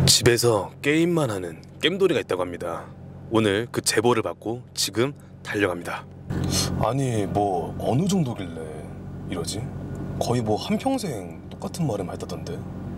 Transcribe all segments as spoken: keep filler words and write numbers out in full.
집에서 게임만 하는 겜돌이가 있다고 합니다. 오늘 그 제보를 받고 지금 달려갑니다. 아니 뭐 어느 정도길래 이러지? 거의 뭐 한평생 똑같은 말을 했다던데.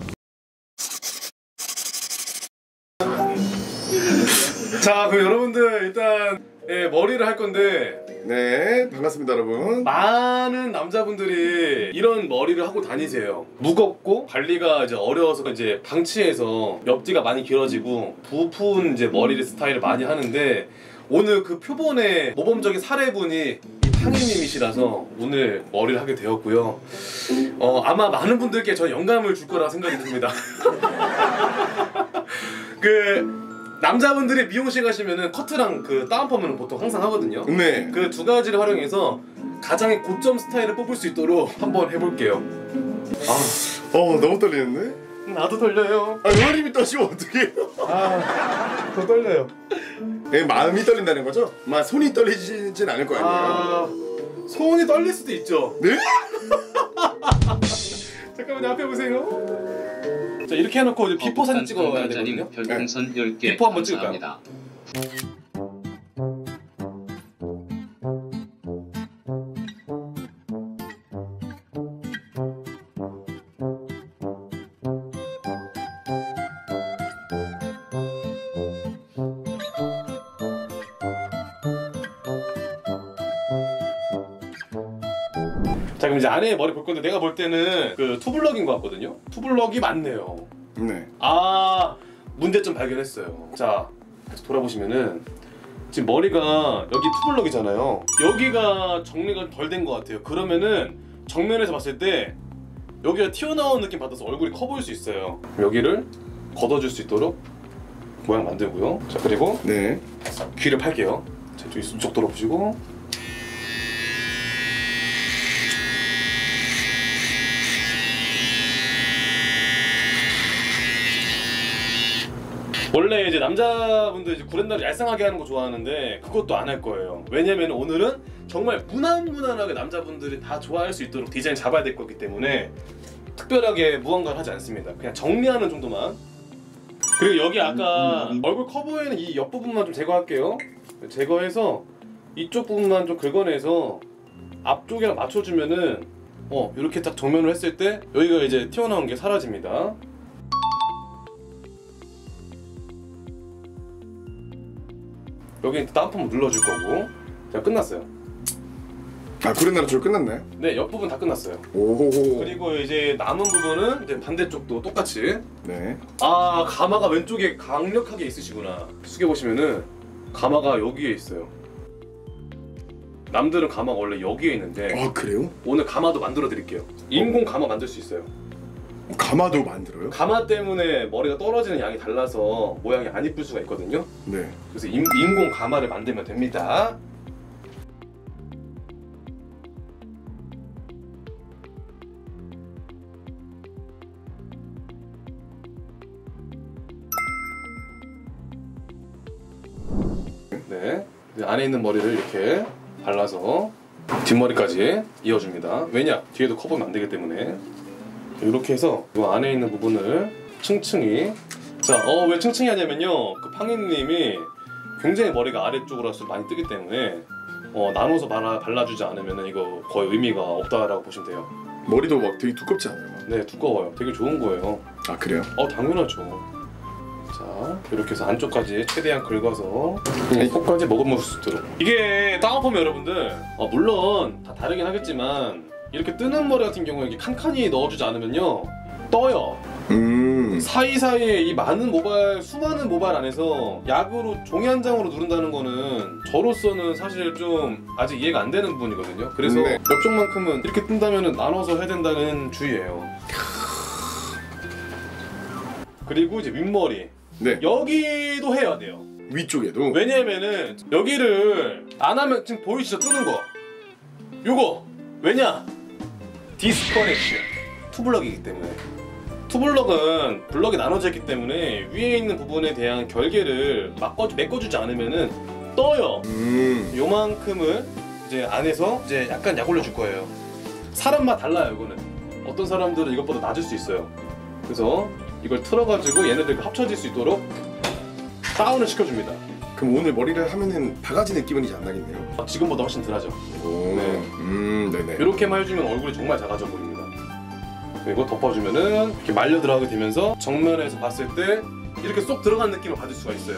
자, 그럼 여러분들 일단 예, 머리를 할 건데, 네, 반갑습니다 여러분. 많은 남자분들이 이런 머리를 하고 다니세요. 무겁고 관리가 이제 어려워서 이제 방치해서 옆뒤가 많이 길어지고 부푼 이제 머리를 스타일을 많이 하는데, 오늘 그 표본의 모범적인 사례분이 팡이님이시라서 오늘 머리를 하게 되었고요. 어, 아마 많은 분들께 저 영감을 줄 거라 생각이 듭니다. 그 남자분들이 미용실 가시면은 커트랑 그 다운펌은 보통 항상 하거든요. 네. 그 두 가지를 활용해서 가장의 고점 스타일을 뽑을 수 있도록 한번 해볼게요. 아, 어 너무 떨리는데? 나도 떨려요. 아, 의원님이 떨리면 어떡해요? 아, 더 떨려요. 네, 마음이 떨린다는 거죠? 막 손이 떨리진 않을 거 아니에요? 아, 손이 떨릴 수도 있죠. 네? 잠깐만요, 앞에 보세요. 자, 이렇게 해놓고 이제 비포 사진 찍어야 되거든요. 별풍선 열 개 비포 한번 감사합니다. 찍을까요? 자, 그럼 이제 안에 머리 볼 건데, 내가 볼 때는 그 투블럭인 것 같거든요. 투블럭이 맞네요. 네. 아, 문제점 발견했어요. 자, 돌아보시면은 지금 머리가 여기 투블럭이잖아요. 여기가 정리가 덜 된 것 같아요. 그러면은 정면에서 봤을 때 여기가 튀어나온 느낌 받아서 얼굴이 커 보일 수 있어요. 여기를 걷어줄 수 있도록 모양 만들고요. 자, 그리고 네. 귀를 팔게요. 자, 이쪽 돌아보시고. 원래 이제 남자분들 이제 구렛나루 얄쌍하게 하는 거 좋아하는데 그것도 안 할 거예요. 왜냐면 오늘은 정말 무난무난하게 남자분들이 다 좋아할 수 있도록 디자인 잡아야 될 거기 때문에 특별하게 무언가를 하지 않습니다. 그냥 정리하는 정도만. 그리고 여기 아까 얼굴 커 보이는 이 옆부분만 좀 제거할게요. 제거해서 이쪽 부분만 좀 긁어내서 앞쪽이랑 맞춰주면은 어 이렇게 딱 정면으로 했을 때 여기가 이제 튀어나온 게 사라집니다. 여기 다운펌 눌러줄 거고. 자, 끝났어요. 아, 구렛나루 줄 끝났나요? 네, 옆부분 다 끝났어요. 오. 그리고 이제 남은 부분은 이제 반대쪽도 똑같이. 네. 아, 가마가 왼쪽에 강력하게 있으시구나. 숙여보시면은 가마가 여기에 있어요. 남들은 가마가 원래 여기에 있는데, 아, 그래요? 오늘 가마도 만들어 드릴게요. 인공 가마 만들 수 있어요. 가마도 만들어요? 가마 때문에 머리가 떨어지는 양이 달라서 모양이 안 이쁠 수가 있거든요. 네. 그래서 인, 인공 가마를 만들면 됩니다. 네, 안에 있는 머리를 이렇게 발라서 뒷머리까지 이어줍니다. 왜냐? 뒤에도 커버면 안 되기 때문에. 이렇게 해서 이 안에 있는 부분을 층층이. 자, 어, 왜 층층이 하냐면요, 그 팡이님이 굉장히 머리가 아래쪽으로 할수록 많이 뜨기 때문에 어, 나눠서 발라, 발라주지 않으면 이거 거의 의미가 없다라고 보시면 돼요. 머리도 막 되게 두껍지 않아요? 막. 네, 두꺼워요. 되게 좋은 거예요. 아, 그래요? 어, 당연하죠. 자, 이렇게 해서 안쪽까지 최대한 긁어서 속까지 먹어볼 수 있도록. 이게 다운펌 여러분들, 어, 물론 다 다르긴 하겠지만 이렇게 뜨는 머리 같은 경우에 이렇게 칸칸이 넣어주지 않으면요 떠요. 음. 사이사이에 이 많은 모발, 수많은 모발 안에서 약으로 종이 한 장으로 누른다는 거는 저로서는 사실 좀 아직 이해가 안 되는 부분이거든요. 그래서 네. 옆쪽만큼은 이렇게 뜬다면 나눠서 해야 된다는 주의예요. 그리고 이제 윗머리. 네. 여기도 해야 돼요. 위쪽에도? 왜냐면은 여기를 안 하면 지금 보이시죠? 뜨는 거. 요거 왜냐? 디스커넥션. 투블럭이기 때문에. 투블럭은 블럭이 나눠져 있기 때문에 위에 있는 부분에 대한 결계를 막어, 메꿔주지 않으면은 떠요. 음. 요만큼을 이제 안에서 이제 약간 약 올려줄 거예요. 사람마다 달라요. 이거는 어떤 사람들은 이것보다 낮을 수 있어요. 그래서 이걸 틀어가지고 얘네들 합쳐질 수 있도록 다운을 시켜줍니다. 그럼 오늘 머리를 하면은 바가지 느낌은 이제 안 나겠네요. 아, 지금보다 훨씬 덜하죠. 오, 네. 음, 네네. 이렇게만 해주면 얼굴이 정말 작아져 보입니다. 그리고 덮어주면은 이렇게 말려 들어가게 되면서 정면에서 봤을 때 이렇게 쏙 들어간 느낌을 받을 수가 있어요.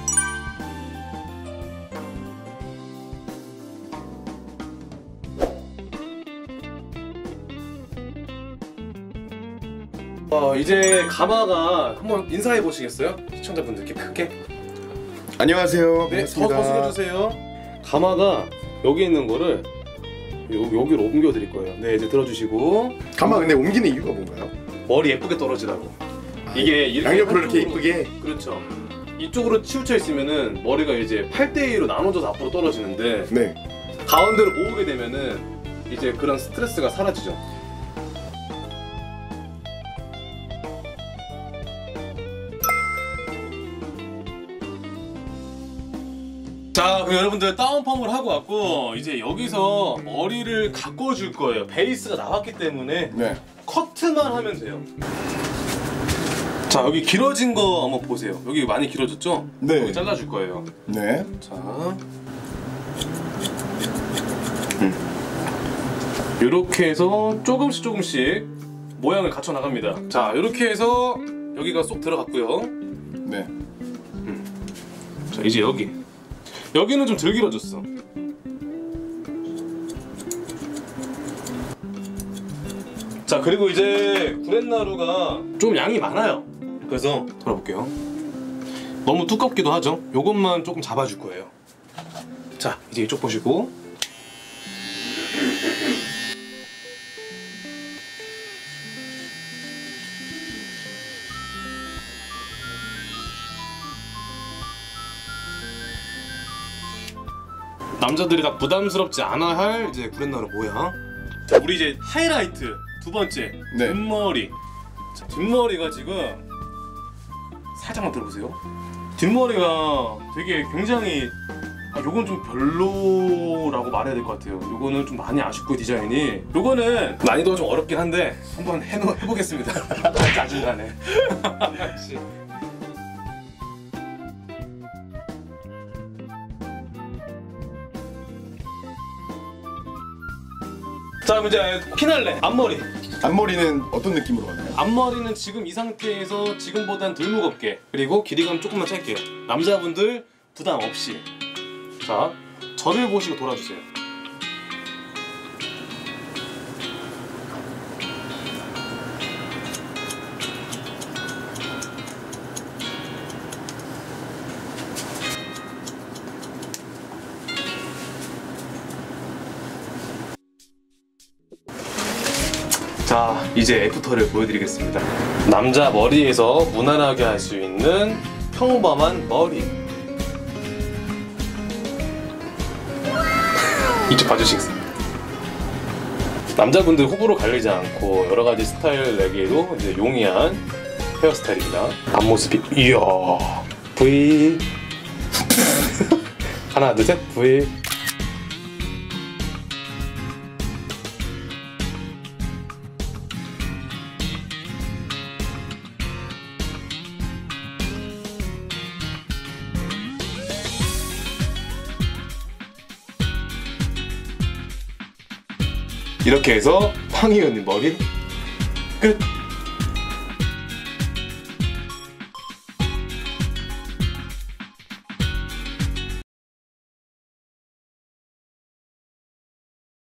어, 이제 가마가 한번 인사해 보시겠어요? 시청자분들께 크게. 안녕하세요. 네, 더, 반갑습니다. 더 숙여주세요. 가마가 여기 있는 거를 요, 여기로 옮겨 드릴 거예요. 네, 이제 들어주시고. 가마 근데 옮기는 이유가 뭔가요? 머리 예쁘게 떨어지라고. 이게 이렇게 양옆으로 이렇게 한쪽으로- 이쁘게. 그렇죠. 이쪽으로 치우쳐 있으면은 머리가 이제 팔 대 이로 나눠져서 앞으로 떨어지는데 네. 가운데로 모으게 되면은 이제 그런 스트레스가 사라지죠. 자, 그럼 여러분들 다운펌을 하고 왔고 이제 여기서 머리를 가꿔줄 거예요. 베이스가 나왔기 때문에 네. 커트만 하면 돼요. 자, 여기 길어진 거 한번 보세요. 여기 많이 길어졌죠? 네. 여기 잘라줄 거예요. 네. 자, 이렇게 해서 조금씩 조금씩 모양을 갖춰 나갑니다. 자, 이렇게 해서 여기가 쏙 들어갔고요. 네. 자, 이제 여기 여기는 좀 덜 길어졌어. 자, 그리고 이제 구렛나루가 좀 양이 많아요. 그래서 돌아볼게요. 너무 두껍기도 하죠. 요것만 조금 잡아줄 거예요. 자, 이제 이쪽 보시고. 남자들이 다 부담스럽지 않아 할 이제 구렛나루 모양. 자, 우리 이제 하이라이트 두 번째. 네. 뒷머리. 자, 뒷머리가 지금 살짝만 들어보세요. 뒷머리가 되게 굉장히 아, 요건 좀 별로라고 말해야 될 것 같아요. 요거는 좀 많이 아쉽고 디자인이 요거는 난이도가 좀 어렵긴 한데 한번 해, 해보겠습니다. 짜증나네. 자, 그럼 이제 피날레 앞머리. 앞머리는 어떤 느낌으로 가나요? 앞머리는 지금 이 상태에서 지금보단 덜 무겁게, 그리고 길이감 조금만 짧게, 남자분들 부담 없이. 자, 저를 보시고 돌아주세요. 자, 이제 애프터를 보여드리겠습니다. 남자 머리에서 무난하게 할 수 있는 평범한 머리. 이쪽 봐주시겠습니다. 남자분들 호불호 갈리지 않고 여러 가지 스타일 내기에도 이제 용이한 헤어스타일입니다. 앞모습이 이야 V 하나 둘 셋 V. 이렇게 해서 황희은님 머리